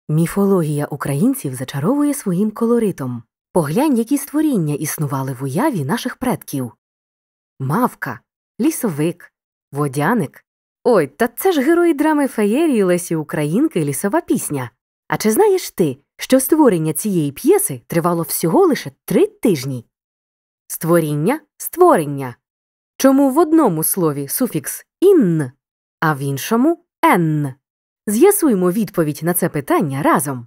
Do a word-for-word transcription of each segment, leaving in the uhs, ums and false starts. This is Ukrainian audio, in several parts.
Міфологія українців зачаровує своїм колоритом. Поглянь, які створіння існували в уяві наших предків. Мавка, лісовик, водяник. Ой, та це ж герої драми феєрії Лесі Українки «Лісова пісня». А чи знаєш ти, що створення цієї п'єси тривало всього лише три тижні? Створіння – створення. Чому в одному слові суфікс «ін», а в іншому «ен»? З'ясуймо відповідь на це питання разом.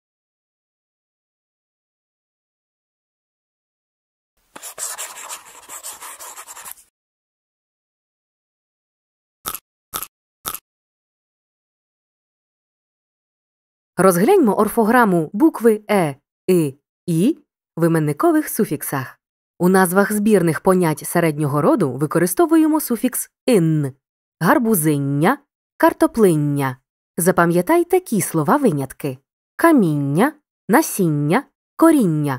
Розгляньмо орфограму букви Е, И, І в іменникових суфіксах. У назвах збірних понять середнього роду використовуємо суфікс «ин» – гарбузиння, картоплиння. Запам'ятай такі слова-винятки: каміння, насіння, коріння.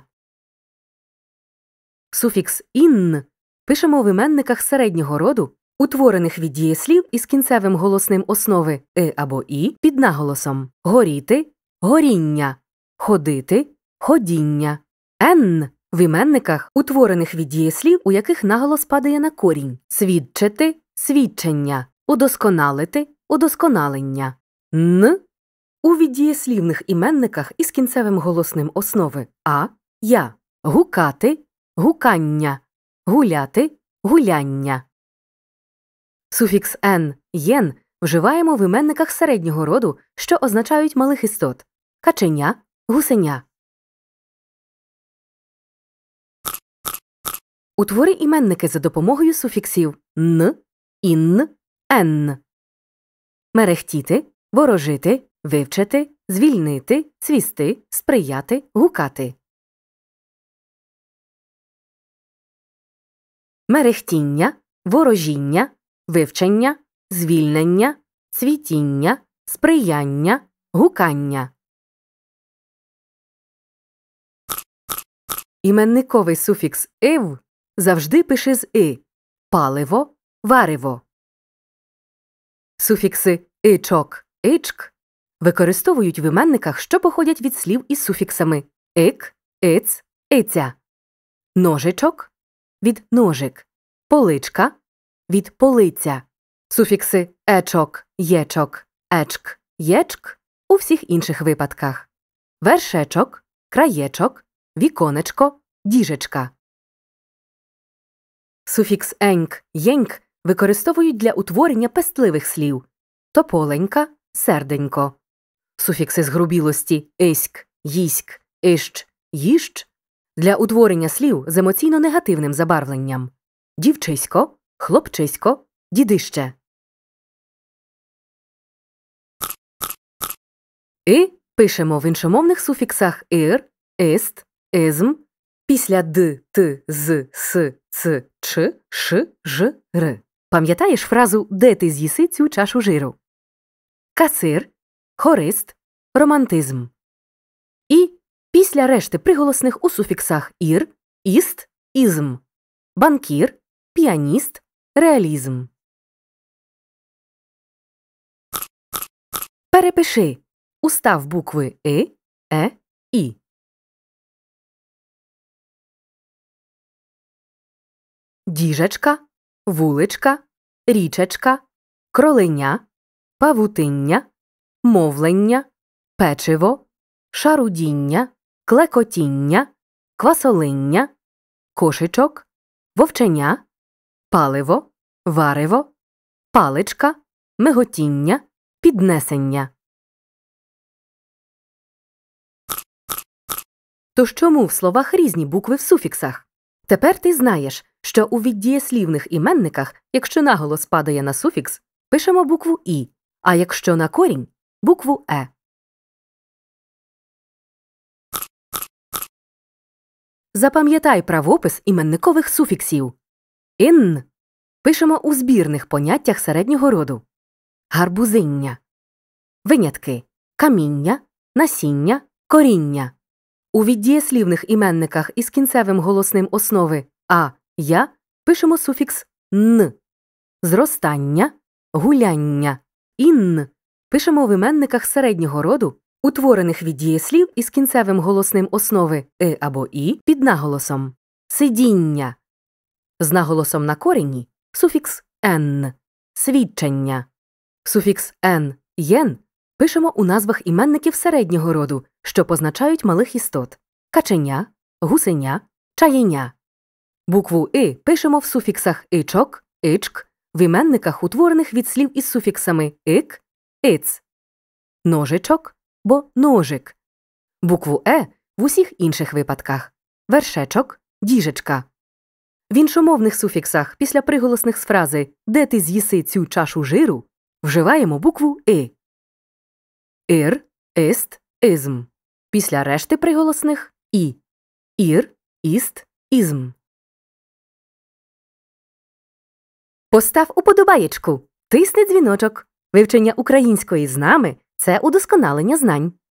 Суфікс «ін» пишемо в іменниках середнього роду, утворених від дієслів із кінцевим голосним основи «и» або «і» під наголосом: горіти – горіння, ходити – ходіння. «Ен» в іменниках, утворених від дієслів, у яких наголос падає на корінь: свідчити – свідчення, удосконалити – удосконалення. «Н» у віддієслівних іменниках із кінцевим голосним основи «а», «я», гукати – гукання, гуляти – гуляння. Суфікс «ен», «єн» вживаємо в іменниках середнього роду, що означають малих істот: каченя, гусеня. Утвори іменники за допомогою суфіксів «н», «ін», «ен». Мерехтіти, ворожити, вивчити, звільнити, цвісти, сприяти, гукати. Мерехтіння, ворожіння, вивчення, звільнення, цвітіння, сприяння, гукання. Іменниковий суфікс «ив» завжди пиши з «и» – паливо, варево. Суфікси «ичок», «ичк» використовують в іменниках, що походять від слів із суфіксами «ик», «иц», «иця». Ножичок – від ножик, поличка – від полиця. Суфікси «ечок», «єчок», «ечк», «єчк» у всіх інших випадках. Вершечок, краєчок, віконечко, діжечка. Суфікс «еньк», «єньк» використовують для утворення пестливих слів: тополенька, серденько. Суфікси згрубілості «иськ», «їськ», «іщ», «їщ» для утворення слів з емоційно-негативним забарвленням: дівчисько, хлопчисько, дідище. «И» пишемо в іншомовних суфіксах «ир», «ист», «изм», після «д», «т», «з», «с», «ц», «ч», «ш», «ж», «р». Пам'ятаєш фразу «де ти з'їси цю чашу жиру»? Касир, хорист, романтизм. І після решти приголосних у суфіксах «ір», «іст», «ізм», банкір, піаніст, реалізм. Перепиши устав букви «и», «е», «і». Діжечка, вуличка, річечка, кроленя, павутиння, мовлення, печиво, шарудіння, клекотіння, квасолиння, кошечок, вовченя, паливо, варево, паличка, миготіння, піднесення. Тож чому в словах різні букви в суфіксах? Тепер ти знаєш, що у віддієслівних іменниках, якщо наголос падає на суфікс, пишемо букву «і», а якщо на корінь – букву «е». Запам'ятай правопис іменникових суфіксів. «Ін» пишемо у збірних поняттях середнього роду: гарбузиння. Винятки: каміння, насіння, коріння. У віддієслівних іменниках із кінцевим голосним основи «а», «я» пишемо суфікс «н». Зростання, гуляння. «Ін» пишемо в іменниках середнього роду, утворених від дієслів із кінцевим голосним основи «и» або «і» під наголосом. Сидіння. З наголосом на корені суфікс «ен». Свідчення. Суфікс «ен» – «єн» пишемо у назвах іменників середнього роду, що позначають малих істот – каченя, гусеня, чаєня. Букву «и» пишемо в суфіксах «ичок», «ичк», в іменниках, утворених від слів із суфіксами «ик», «иц». Ножичок, бо ножик. Букву «е» в усіх інших випадках – вершечок, діжечка. В іншомовних суфіксах після приголосних з фрази «де ти з'їси цю чашу жиру» вживаємо букву «и». Ір, іст, ізм. Після решти приголосних – і. Ір, іст, ізм. Постав уподобаєчку, тисни дзвіночок. Вивчення української з нами – це удосконалення знань.